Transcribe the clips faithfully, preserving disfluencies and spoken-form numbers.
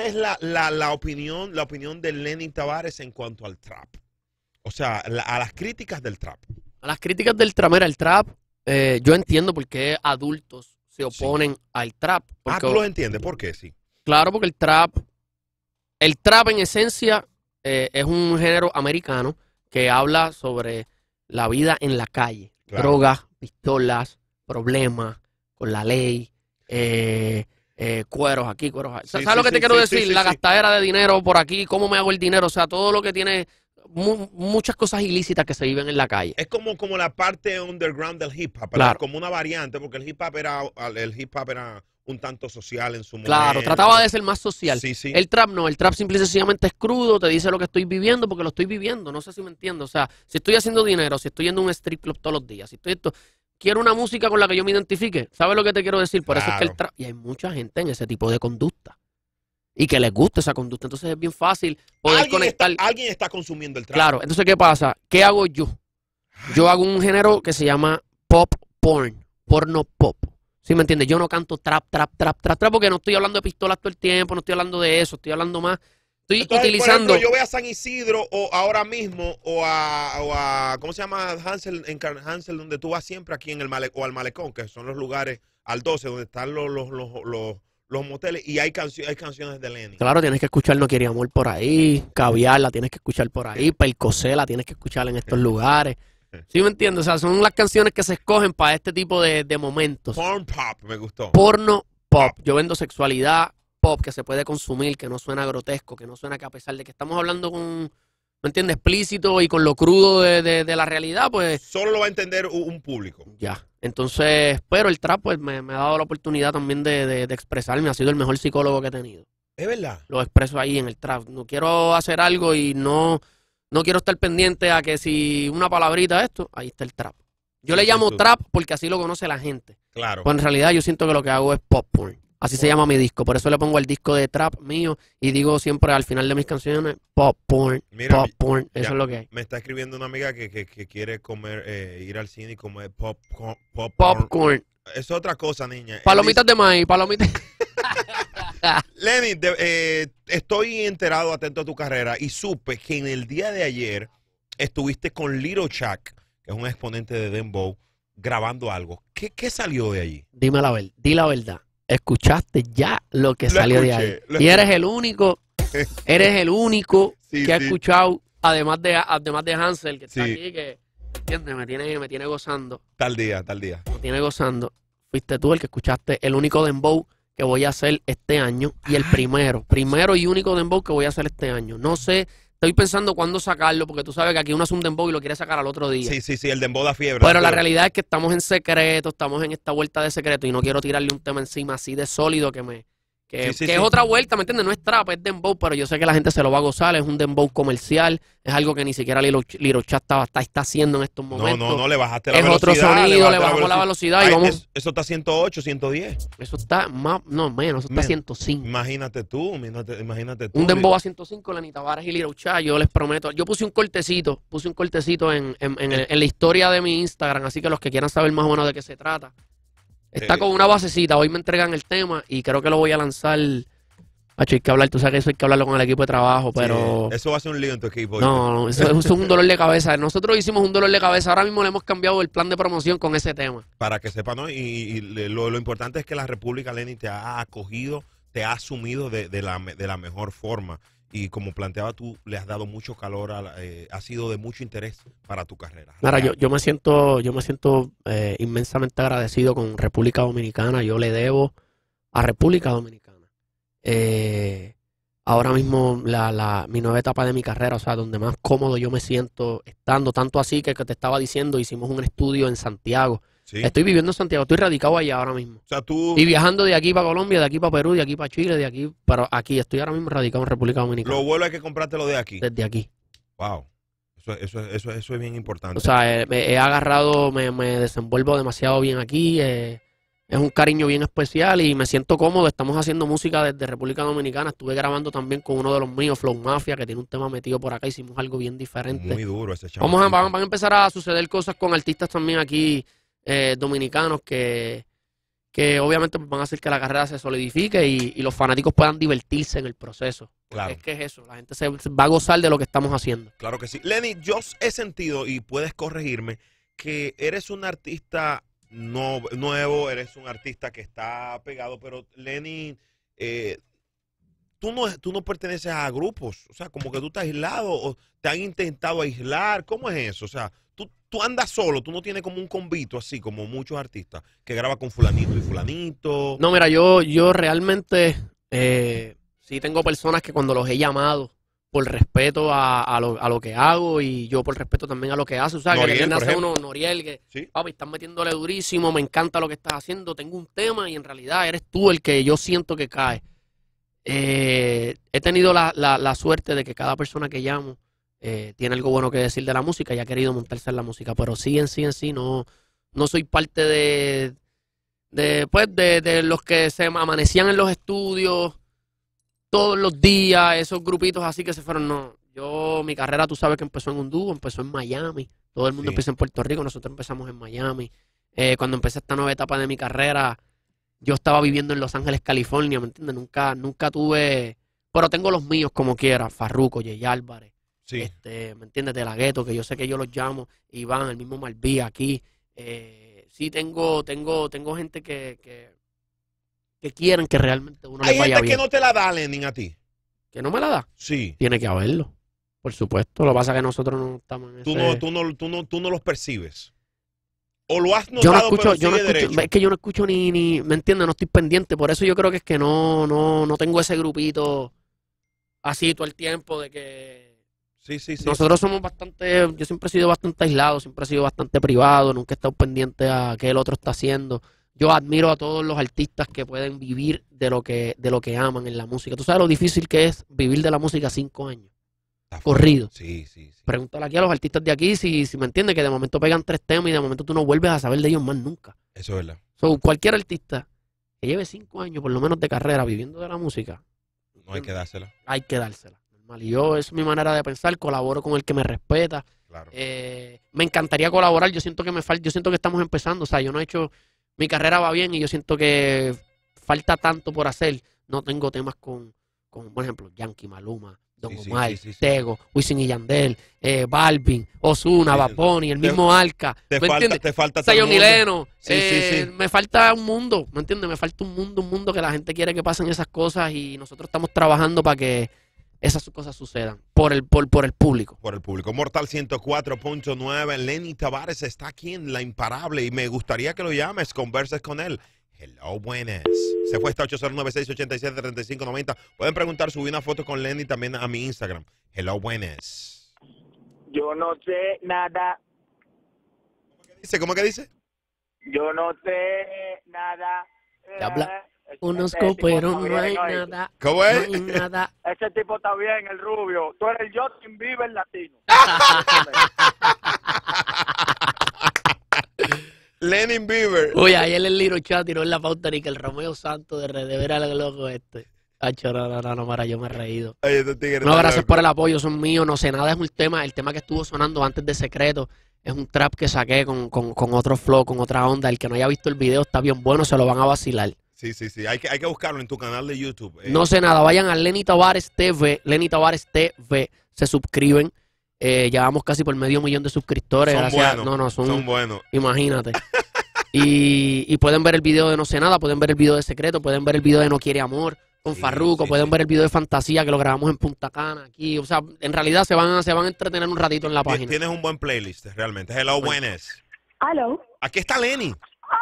es la, la, la opinión la opinión de Lenny Tavares en cuanto al trap? O sea, la, a las críticas del trap. A las críticas del trap, mira, el trap, eh, yo entiendo por qué adultos se oponen sí. al trap. Porque, ah, ¿tú lo entiendes? ¿Por qué? Sí. Claro, porque el trap, el trap en esencia eh, es un género americano que habla sobre la vida en la calle. Claro. Drogas, pistolas, problemas con la ley, eh, eh, cueros aquí, cueros aquí. Sí, ¿Sabes sí, lo que sí, te quiero sí, decir? Sí, la gastadera de dinero por aquí, cómo me hago el dinero, o sea, todo lo que tiene mu muchas cosas ilícitas que se viven en la calle. Es como, como la parte underground del hip hop, claro. como una variante, porque el hip hop era el hip hop era un tanto social en su momento. Claro, trataba de ser más social. Sí, sí. El trap no, el trap simple y sencillamente es crudo, te dice lo que estoy viviendo porque lo estoy viviendo, no sé si me entiendo. O sea, si estoy haciendo dinero, si estoy yendo a un strip club todos los días, si estoy esto, quiero una música con la que yo me identifique. ¿Sabes lo que te quiero decir? Por claro. eso es que el trap, y hay mucha gente en ese tipo de conducta y que les gusta esa conducta, entonces es bien fácil poder ¿Alguien conectar. Está, alguien está consumiendo el trap. Claro, entonces ¿qué pasa? ¿Qué hago yo? Yo hago un género que se llama pop porn, porno pop. ¿Sí me entiendes? Yo no canto trap, trap, trap, trap, trap, porque no estoy hablando de pistolas todo el tiempo, no estoy hablando de eso, estoy hablando más. Estoy Entonces, utilizando. Por ejemplo, yo voy a San Isidro o ahora mismo o a, o a ¿cómo se llama? Hansel, en Hansel, donde tú vas siempre aquí en el Male, o al Malecón, que son los lugares al doce, donde están los, los, los, los, los moteles y hay, cancio hay canciones de Lenny. Claro, tienes que escuchar No Quiere Amor por ahí, Caviar la tienes que escuchar por ahí, Percocé la tienes que escuchar en estos lugares. ¿Sí me entiendes? O sea, son las canciones que se escogen para este tipo de, de momentos. Porn pop, me gustó. Porno pop. Yo vendo sexualidad pop que se puede consumir, que no suena grotesco, que no suena que a pesar de que estamos hablando con, ¿me entiendes? Explícito y con lo crudo de, de, de la realidad, pues... Solo lo va a entender un público. Ya. Entonces, pero el trap pues me, me ha dado la oportunidad también de, de, de expresarme. Ha sido el mejor psicólogo que he tenido. ¿Es verdad? Lo expreso ahí en el trap. No quiero hacer algo y no... No quiero estar pendiente a que si una palabrita esto, ahí está el trap. Yo sí, le llamo sí, trap porque así lo conoce la gente. Claro. Pues en realidad yo siento que lo que hago es pop porn. Así wow. se llama mi disco. Por eso le pongo el disco de trap mío y digo siempre al final de mis canciones pop porn, Mira, pop porn. Eso ya, es lo que hay. Me está escribiendo una amiga que, que, que quiere comer, eh, ir al cine y comer pop, pop, pop popcorn. Es otra cosa, niña. Palomitas dice... de maíz, palomitas. Lenny, de, eh, estoy enterado, atento a tu carrera y supe que en el día de ayer estuviste con Little Chuck, que es un exponente de Dembow, grabando algo. ¿Qué, qué salió de allí? Dime la verdad, di la verdad. Escuchaste ya lo que lo salió escuché, de ahí. Y eres el único, eres el único sí, que ha sí. escuchado, además de, además de Hansel, que está sí. aquí, que ¿entiendes? Me tiene, me tiene gozando. Tal día, tal día. Me tiene gozando. Fuiste tú el que escuchaste el único Dembow que voy a hacer este año y el primero, primero y único Dembow que voy a hacer este año. No sé, estoy pensando cuándo sacarlo, porque tú sabes que aquí uno hace un Dembow y lo quiere sacar al otro día. Sí, sí, sí, el Dembow da fiebre. Pero la realidad es que estamos en secreto, estamos en esta vuelta de secreto y no quiero tirarle un tema encima así de sólido que me... Que, sí, sí, que sí. es otra vuelta, ¿me entiendes? No es trap, es Dembow, pero yo sé que la gente se lo va a gozar, es un Dembow comercial, es algo que ni siquiera Little, Little Chat está, está, está haciendo en estos momentos. No, no, no, le bajaste la es velocidad. Es otro sonido, le, le bajamos la velocidad, la velocidad Ay, y vamos... Es, eso está ciento ocho, ciento diez. Eso está más, no, menos, eso está ciento cinco. Imagínate tú, imagínate, imagínate tú. Un Dembow a ciento cinco, Lenny Tavares y Little Chat, yo les prometo. Yo puse un cortecito, puse un cortecito en, en, en, en, en la historia de mi Instagram, así que los que quieran saber más o menos de qué se trata. Está eh, con una basecita, hoy me entregan el tema y creo que lo voy a lanzar... Hacho, hay que hablar, tú sabes que eso hay que hablarlo con el equipo de trabajo, pero... Sí, eso va a ser un lío en tu equipo. No, no, eso, eso es un dolor de cabeza. Nosotros hicimos un dolor de cabeza, ahora mismo le hemos cambiado el plan de promoción con ese tema. Para que sepan, ¿no? Y, y lo, lo importante es que la República, Lenny, te ha acogido, te ha asumido de, de, la, de la mejor forma. Y como planteaba tú, le has dado mucho calor, a la, eh, ha sido de mucho interés para tu carrera. Claro, yo, yo me siento, yo me siento eh, inmensamente agradecido con República Dominicana. Yo le debo a República Dominicana. Eh, ahora mismo la, la, mi nueva etapa de mi carrera, o sea, donde más cómodo yo me siento estando, tanto así que, que te estaba diciendo, hicimos un estudio en Santiago. ¿Sí? Estoy viviendo en Santiago, estoy radicado allá ahora mismo. O sea, tú... Y viajando de aquí para Colombia, de aquí para Perú, de aquí para Chile, de aquí para aquí. Estoy ahora mismo radicado en República Dominicana. Lo bueno es que comprártelo de aquí. Desde aquí. Wow. Eso, eso, eso, eso es bien importante. O sea, eh, me he agarrado, me, me desenvuelvo demasiado bien aquí. Eh, Es un cariño bien especial y me siento cómodo. Estamos haciendo música desde República Dominicana. Estuve grabando también con uno de los míos, Flow Mafia, que tiene un tema metido por acá. Hicimos algo bien diferente. Muy duro ese chavo. Vamos a, van, van a empezar a suceder cosas con artistas también aquí eh, dominicanos que, que obviamente van a hacer que la carrera se solidifique y, y los fanáticos puedan divertirse en el proceso. Claro. Es que es eso, la gente se va a gozar de lo que estamos haciendo. Claro que sí. Lenny, yo he sentido, y puedes corregirme, que eres un artista no, nuevo, eres un artista que está pegado, pero Lenny, eh, tú, no, tú no perteneces a grupos, o sea, como que tú estás aislado, o te han intentado aislar, ¿cómo es eso? O sea, tú, tú andas solo, tú no tienes como un convito así, como muchos artistas, que graba con fulanito y fulanito. No, mira, yo, yo realmente eh, sí tengo personas que cuando los he llamado por respeto a, a, lo, a lo que hago y yo por respeto también a lo que hace, o sea, Noriel, que le por nace ejemplo. uno, Noriel, que Sí. papi, estás metiéndole durísimo, me encanta lo que estás haciendo, tengo un tema y en realidad eres tú el que yo siento que cae. Eh, he tenido la, la, la suerte de que cada persona que llamo eh, tiene algo bueno que decir de la música y ha querido montarse en la música, pero sí en sí en sí no, no soy parte de, de, pues, de, de los que se amanecían en los estudios todos los días, esos grupitos así que se fueron, no. Yo, mi carrera, tú sabes que empezó en un dúo, empezó en Miami, todo el mundo Sí. empieza en Puerto Rico, nosotros empezamos en Miami. Eh, cuando empecé esta nueva etapa de mi carrera, yo estaba viviendo en Los Ángeles, California, ¿me entiendes? Nunca, nunca tuve, pero tengo los míos como quiera, Farruko, Jay Álvarez, Sí. este, ¿me entiendes? De la Gueto, que yo sé que yo los llamo, Iván, el mismo Malví aquí. Eh, sí tengo, tengo, tengo gente que, que, que quieren que realmente uno Hay les vaya gente bien. que no te la da, Lenny, a ti. ¿Que no me la da? Sí. Tiene que haberlo, por supuesto. Lo que pasa es que nosotros no estamos en Tú ese... no, tú no, tú no, tú no los percibes. O lo has notado, Yo no escucho, pero yo no sigue escucho, derecho. es que yo no escucho ni, ni, ¿me entiendes? No estoy pendiente, por eso yo creo que es que no, no, no tengo ese grupito así todo el tiempo de que Sí, sí, sí. nosotros somos bastante, yo siempre he sido bastante aislado, siempre he sido bastante privado, nunca he estado pendiente a qué el otro está haciendo. Yo admiro a todos los artistas que pueden vivir de lo que, de lo que aman en la música. ¿Tú sabes lo difícil que es vivir de la música cinco años? Está Corrido. Sí, sí, sí. Pregúntale aquí a los artistas de aquí si, si me entiendes que de momento pegan tres temas y de momento tú no vuelves a saber de ellos más nunca. Eso es verdad. So, cualquier artista que lleve cinco años por lo menos de carrera viviendo de la música, No hay que dársela. hay que dársela. Normal. Y yo, es mi manera de pensar, colaboro con el que me respeta. Claro. Eh, me encantaría colaborar, yo siento que me falta, yo siento que estamos empezando, o sea, yo no he hecho, mi carrera va bien y yo siento que falta tanto por hacer. No tengo temas con, con por ejemplo, Yankee, Maluma, Don Sí, sí, Omar, sí, sí, sí. Tego, Wisin y Yandel, eh, Balvin, Ozuna, Sí, Bad Bunny, el mismo Alca, Te ¿me falta, entiendes? te falta Zion todo el y mundo. Leno, Sí, eh, sí, sí. me falta un mundo, ¿me entiendes? Me falta un mundo, un mundo que la gente quiere que pasen esas cosas y nosotros estamos trabajando para que esas cosas sucedan por el, por, por el público. Por el público. Mortal ciento cuatro punto nueve. Lenny Tavares está aquí en La Imparable y me gustaría que lo llames, converses con él. Hello, buenas. Se fue esta ocho cero nueve, seis ocho siete, tres cinco nueve cero. Pueden preguntar, subí una foto con Lenny también a mi Instagram. Hello, buenas. Yo no sé nada, Dice, ¿cómo que dice? yo no sé nada. Te habla. Ese- Conozco, ese tipo pero está no hay bien, ¿oíste? nada. ¿Cómo No es? hay nada. Ese tipo está bien, el rubio. Tú eres el Justin Bieber latino. Lenny Bieber. Oye, ayer el Liro Chat tiró en la pauta ni que el Romeo Santos de Red de ver al loco este. Hacho, no, no, no, no, para yo me he reído. Ay, este tigre No, está gracias loco. por el apoyo, son míos. No sé nada, es un tema, el tema que estuvo sonando antes de Secreto. Es un trap que saqué con, con, con otro flow, con otra onda. El que no haya visto el video está bien bueno, se lo van a vacilar. Sí, sí, sí. Hay que, hay que buscarlo en tu canal de YouTube. eh. No sé nada, vayan a Lenny Tavares T V, Lenny Tavares T V, se suscriben. Eh, llevamos casi por medio millón de suscriptores. Son gracias. buenos. No, no, son, Son buenos. imagínate. Y, y pueden ver el video de No sé nada, pueden ver el video de Secreto, pueden ver el video de No quiere amor con Sí, Farruko, sí, pueden sí. ver el video de Fantasía que lo grabamos en Punta Cana aquí. O sea, en realidad se van a, se van a entretener un ratito en la Ti- página. Tienes un buen playlist, realmente. Hello, buenas. Aló. Aquí está Lenny.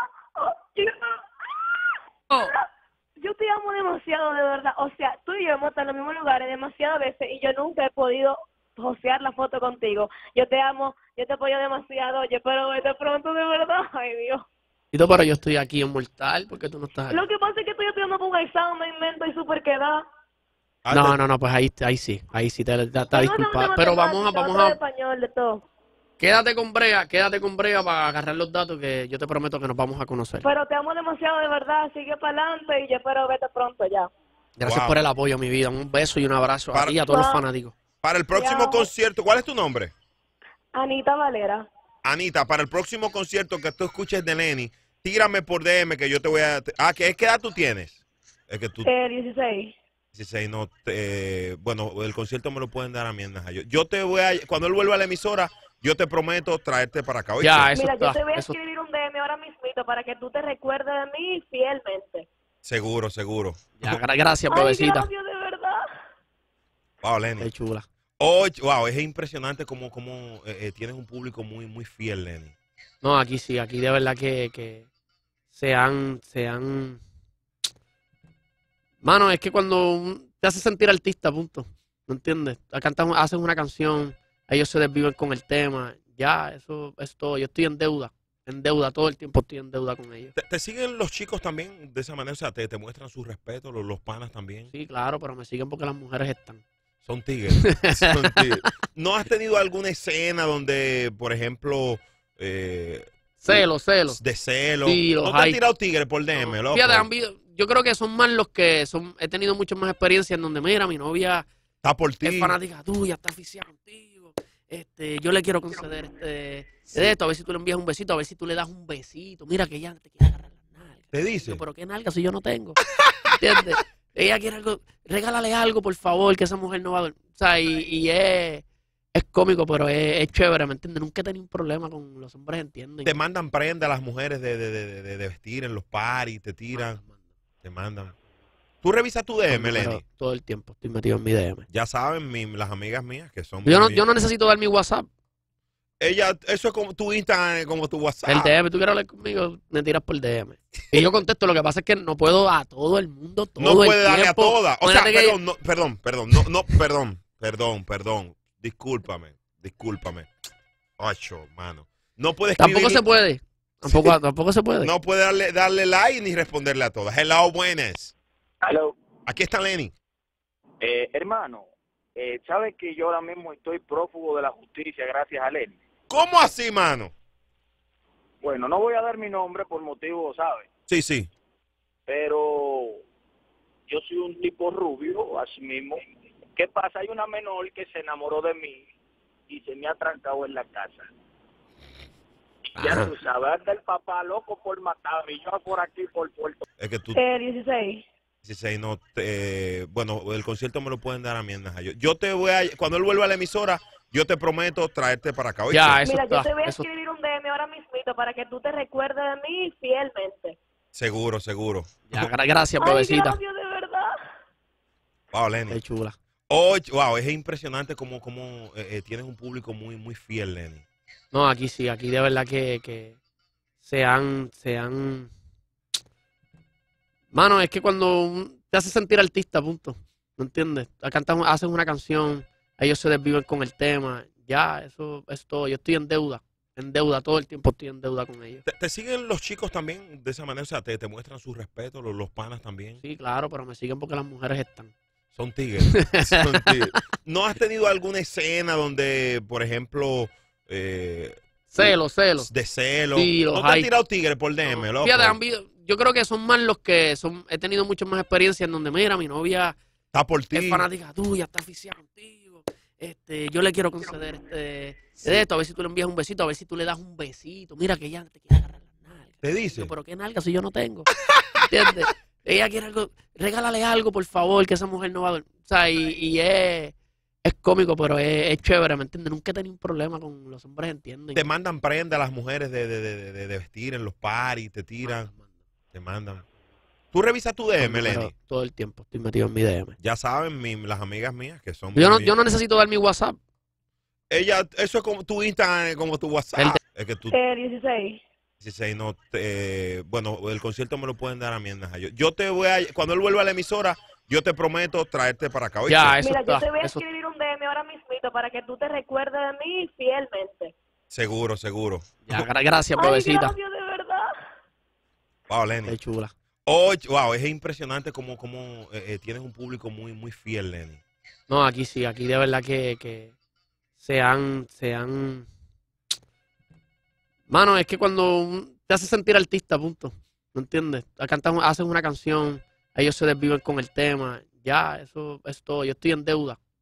Yo te amo demasiado, de verdad. O sea, tú y yo hemos estado en los mismos lugares demasiadas veces y yo nunca he podido postear la foto contigo. Yo te amo, yo te apoyo demasiado. Yo espero verte pronto, de verdad. Ay, Dios. Y todo, pero yo estoy aquí en Mortal porque tú no estás aquí. Lo que pasa es que estoy estudiando por un examen, invento y súper queda. Ah, No, te- no, no, pues ahí, ahí sí, ahí sí, te, te, te, Uno disculpa. sabe Pero vamos a, matemática, vamos otro de a, español, de todo. quédate con Brea, quédate con Brea para agarrar los datos que yo te prometo que nos vamos a conocer. Pero te amo demasiado, de verdad. Sigue para adelante y yo espero verte pronto ya. Gracias Wow. por el apoyo, mi vida. Un beso y un abrazo a Para- ti y a todos los Wow. fanáticos. Para el próximo Ya. concierto, ¿cuál es tu nombre? Anita Valera. Anita, para el próximo concierto que tú escuches de Lenny, tírame por D M que yo te voy a... Ah, ¿qué, ¿qué edad tú tienes? Es que tú... Eh, dieciséis. dieciséis, no, te- bueno, el concierto me lo pueden dar a mí en Najayo. Yo te voy a... Cuando él vuelva a la emisora, yo te prometo traerte para acá. ¿oíste? Ya, eso Mira, está. yo te voy a Eso, escribir un D M ahora mismito para que tú te recuerdes de mí fielmente. Seguro, seguro. ya, gra- gracias, Ay, bebecita. gracias, de verdad. Wow, Lenny. Qué chula. Oh, wow, es impresionante como, como eh, eh, tienes un público muy, muy fiel, Lenny. No, aquí sí, aquí de verdad que, que se han, se han... Mano, es que cuando un- te hace sentir artista, punto. ¿No entiendes? Cantan, hacen una canción, ellos se desviven con el tema. Ya, eso es todo. Yo estoy en deuda. En deuda, todo el tiempo estoy en deuda con ellos. ¿Te, te siguen los chicos también de esa manera? O sea, te, te muestran su respeto, los, los panas también. Sí, claro, pero me siguen porque las mujeres están. Son tigres. Son tigres. ¿No has tenido alguna escena donde, por ejemplo, eh, Celo, celo. de celo? Sí, los ¿No te han hay. tirado tigres por D M, loco? Fíjate, han visto- yo creo que son más los que son. He tenido muchas más experiencias en donde, mira, mi novia Está por ti. es fanática tuya, está aficiada contigo. Este, yo le quiero conceder este, de esto, a ver si tú le envías un besito, a ver si tú le das un besito. Mira que ella te quiere agarrar las nalgas. ¿Te dice? Yo, pero qué nalgas si yo no tengo. ¿Entiendes? Ella quiere algo, regálale algo, por favor, que esa mujer no va a dormir. O sea, y, y es, es cómico, pero es, es chévere, ¿me entiendes? Nunca he tenido un problema con los hombres, ¿entienden? Te mandan prenda a las mujeres de, de, de, de- de vestir en los paris, te tiran, Manda, manda. te mandan. Tú revisas tu D M, Pero Lenny. todo el tiempo estoy metido en mi D M. Ya saben, mi- las amigas mías que son... Yo no, muy- yo no necesito dar mi WhatsApp. Ella, eso es como tu Instagram, como tu WhatsApp. El D M, tú quieres hablar conmigo, me tiras por D M. Y yo contesto, lo que pasa es que no puedo a todo el mundo, todo No el puede darle a tiempo. todas. O sea, Imagínate que- perdón, no, perdón, perdón, no, no, perdón, perdón, perdón. Discúlpame, discúlpame. Ocho, mano. No puede escribir, Tampoco se puede. Tampoco, tampoco se puede. no puede darle, darle like ni responderle a todas. Hello, buenas. Hello. Aquí está Lenny. Eh, hermano, eh, ¿sabes que yo ahora mismo estoy prófugo de la justicia gracias a Lenny? ¿Cómo así, mano? Bueno, no voy a dar mi nombre por motivo, ¿sabes? Sí, sí. Pero yo soy un tipo rubio, así mismo. ¿Qué pasa? Hay una menor que se enamoró de mí y se me ha trancado en la casa. Ya Ajá. tú sabes, anda el papá loco por matarme y yo por aquí, por Puerto. Es que tú, Eh, dieciséis. dieciséis, no, te- bueno, el concierto me lo pueden dar a mí en Najayo. Yo te voy a, cuando él vuelva a la emisora, yo te prometo traerte para acá. ¿oíste? Ya, eso Mira, yo está. te voy a Eso, escribir un D M ahora mismito para que tú te recuerdes de mí fielmente. Seguro, seguro. ya, gra- gracias, Ay, bebecita. gracias, de verdad. Wow, Lenny. Qué chula. Oh, wow, es impresionante como, como eh, eh, tienes un público muy, muy fiel, Lenny. No, aquí sí, aquí de verdad que, que se han, se han... Mano, es que cuando un- te hace sentir artista, punto. ¿No entiendes? Cantan, hacen una canción, ellos se desviven con el tema. Ya, eso es todo. Yo estoy en deuda. En deuda, todo el tiempo estoy en deuda con ellos. ¿Te, te siguen los chicos también de esa manera? O sea, te, te muestran su respeto, los, los panas también. Sí, claro, pero me siguen porque las mujeres están. Son tigres. Son tigres. ¿No has tenido alguna escena donde, por ejemplo, eh, Celo, celo. de celo? Sí, los ¿No te han hay. tirado tigres por D M, loco? Fíjate, han visto- yo creo que son más los que son. He tenido muchas más experiencias en donde, mira, mi novia Está por ti. es fanática tuya, está aficiada contigo. Este, yo le quiero conceder este, de esto, a ver si tú le envías un besito, a ver si tú le das un besito. Mira que ella te quiere agarrar las nalgas. ¿Te dice? Yo, pero qué nalgas si yo no tengo. ¿Entiendes? Ella quiere algo, regálale algo, por favor, que esa mujer no va a dormir. O sea, y, y es, es cómico, pero es, es chévere, ¿me entiendes? Nunca he tenido un problema con los hombres, ¿entienden? Te mandan prenda a las mujeres de, de, de, de- de vestir en los paris, te tiran, Manda, manda. te mandan. Tú revisas tu D M, Pero Lenny. todo el tiempo estoy metido en mi D M. Ya saben, mi- las amigas mías que son... Yo no, muy- yo no necesito dar mi WhatsApp. Ella, eso es como tu Instagram, como tu WhatsApp. El Es que tú, Eh, dieciséis. dieciséis, no, te- bueno, el concierto me lo pueden dar a mí en Najayo. Yo te voy a, cuando él vuelva a la emisora, yo te prometo traerte para acá. ¿oíste? Ya, eso Mira, yo está. te voy a Eso, escribir un D M ahora mismito para que tú te recuerdes de mí fielmente. Seguro, seguro. ya, gra- gracias, Ay, bebecita. gracias, de verdad. Wow, Lenny. Qué chula. Oh, wow, es impresionante como, como eh, eh, tienes un público muy, muy fiel, Lenny. No, aquí sí, aquí de verdad que, que se han, se han... Mano, es que cuando un- te hace sentir artista, punto. ¿No entiendes? Cantan, hacen una canción, ellos se desviven con el tema. Ya, eso es todo. Yo estoy en deuda.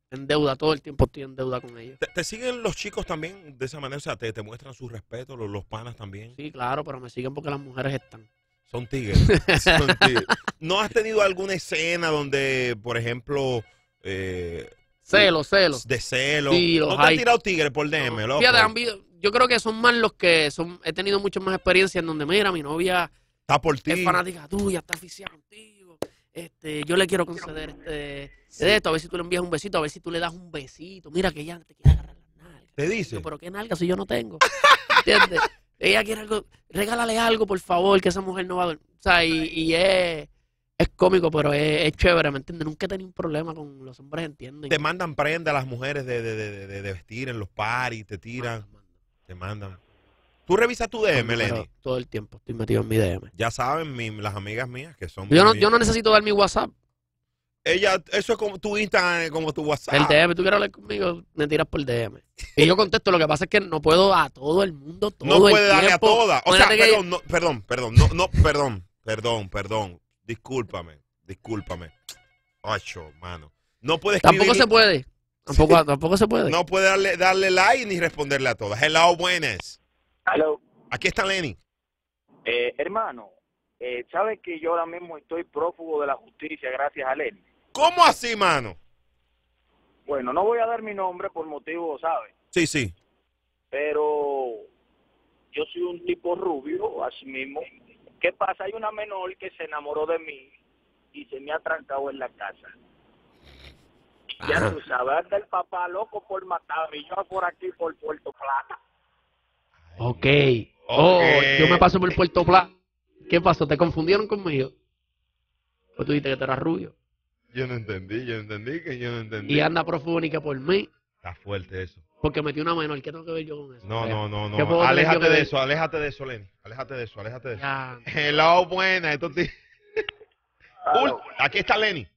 en deuda, todo el tiempo estoy en deuda con ellos. ¿Te, te siguen los chicos también de esa manera? O sea, te, te muestran su respeto, los, los panas también. Sí, claro, pero me siguen porque las mujeres están. Son tigres. Son tigres. ¿No has tenido alguna escena donde, por ejemplo, eh, celos, celos? De celos. Sí, los ¿No te han hay. tirado tigres por D M, No. loco? Fíjate, han habido- yo creo que son más los que son. He tenido muchas más experiencias en donde, mira, mi novia Está por ti. es fanática tuya, está aficiada contigo. Este, yo le quiero conceder este, Sí. de esto, a ver si tú le envías un besito, a ver si tú le das un besito. Mira que ella te quiere agarrar las nalgas. ¿Te dice? Yo, pero qué nalgas si yo no tengo. ¿Entiendes? Ella quiere algo, regálale algo, por favor, que esa mujer no va a dormir. O sea, y, y es, es cómico, pero es, es chévere, ¿me entiendes? Nunca he tenido un problema con los hombres, ¿entienden? Te mandan prenda a las mujeres de, de, de, de, de vestir en los paris, te tiran, Manda, manda. te mandan. ¿Tú revisas tu D M, Pero Lenny? todo el tiempo estoy metido en mi D M. Ya saben, mi- las amigas mías que son Yo no, muy- yo no necesito dar mi WhatsApp. Ella, eso es como tu Instagram, como tu WhatsApp. El D M, tú quieres hablar conmigo, me tiras por D M. Y yo contesto, lo que pasa es que no puedo a todo el mundo todo No el puede darle a tiempo. todas. O sea, Imagínate que- perdón, no, perdón, perdón, no, no, perdón, perdón, perdón. Discúlpame, discúlpame. Ocho, mano. No puede escribir. Tampoco se puede. Tampoco, tampoco se puede. No puede darle, darle like ni responderle a todas. Hello, buenas. Hello. Aquí está Lenny. Eh, hermano, eh, ¿sabes que yo ahora mismo estoy prófugo de la justicia gracias a Lenny? ¿Cómo así, mano? Bueno, no voy a dar mi nombre por motivo, ¿sabes? Sí, sí. Pero yo soy un tipo rubio, así mismo. ¿Qué pasa? Hay una menor que se enamoró de mí y se me ha trancado en la casa. Ya Ajá. tú sabes, anda el papá loco por matarme y yo por aquí por Puerto Plata. Ok. Oh, Ok. yo me paso por Puerto Plata. ¿Qué pasó? ¿Te confundieron conmigo? Pues tú dijiste que tú eras rubio. Yo no entendí, yo no entendí que yo no entendí. Y anda profúnica por mí, Está fuerte eso. porque metí una menor. ¿Qué tengo que ver yo con eso? No, Vea. no, no, ¿Qué no. puedo tener yo Aléjate que de ver? eso, aléjate de eso, Lenny. Aléjate de eso, aléjate de eso. Ya. Hello, buena. Esto ti- Ul- Aquí está Lenny.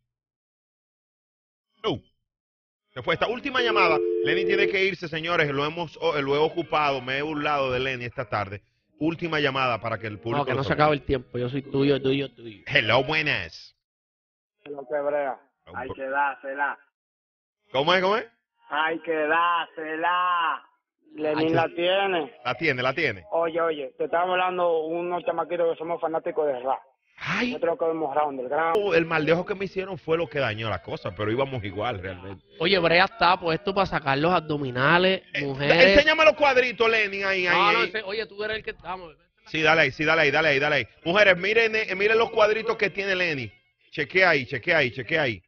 Uh. Se fue esta última llamada. Lenny tiene que irse, señores. Lo hemos, oh, lo he ocupado. Me he burlado de Lenny esta tarde. Última llamada para que el público. No, que lo no se sepa. acabe el tiempo. Yo soy tuyo, tuyo, tuyo. Hello, buenas. Lo que brea. Hay que dársela. ¿Cómo es? ¿Cómo es? Hay que dársela. Lenin Ay, la tiene. La tiene, la tiene. Oye, oye, te estamos hablando unos chamaquitos que somos fanáticos de rap. Ay, Nosotros que vemos round del gran. el maldejo que me hicieron fue lo que dañó la cosa, pero íbamos igual realmente. Oye, Brea está puesto para sacar los abdominales, Eh, mujeres. Enséñame los cuadritos, Lenny, ahí, ahí. No, no, ahí. ese- oye, tú eres el que estamos. Sí, dale ahí, sí, dale ahí, dale ahí, dale ahí. Mujeres, miren, eh, miren los cuadritos que tiene Lenny. Chequea ahí, chequea ahí, chequea ahí.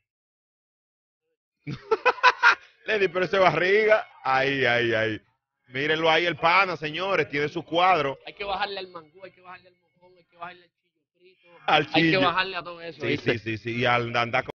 Lenny, pero ese barriga. Ahí, ahí, ahí. Mírenlo ahí el pana, señores, tiene su cuadro. Hay que bajarle al mangú, hay que bajarle al mojón, hay que bajarle al chillo frito. Al Hay que chillo. bajarle a todo eso. Sí, ¿viste? sí, sí, sí. Y al andar